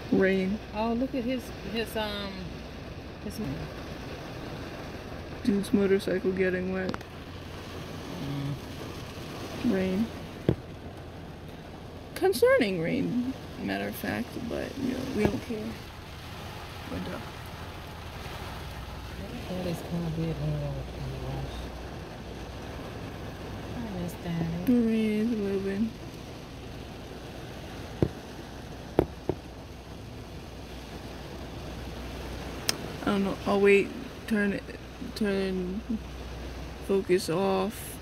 Rain. Oh, look at his Dude's motorcycle getting wet. Rain. Concerning rain, matter of fact, but you know, we don't care. Window. That is kind of big. I miss Daddy. The rain is moving. I don't know. I'll wait. Turn focus off.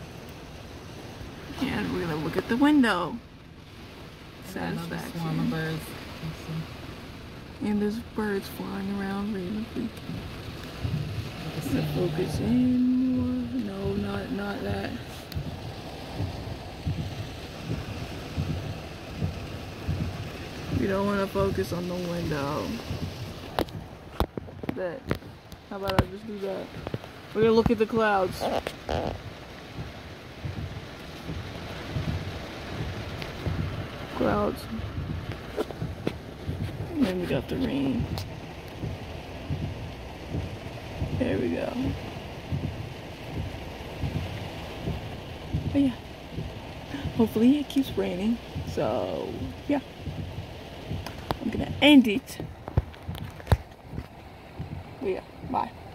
And we're gonna look at the window. Satisfaction. Swarm of birds. And there's birds flying around randomly. Focus in more. No, not that. We don't want to focus on the window. That. How about I just do that? We're gonna look at the clouds. Clouds. And then we got the rain. There we go. But yeah. Hopefully it keeps raining. So, yeah. I'm gonna end it. But yeah, bye.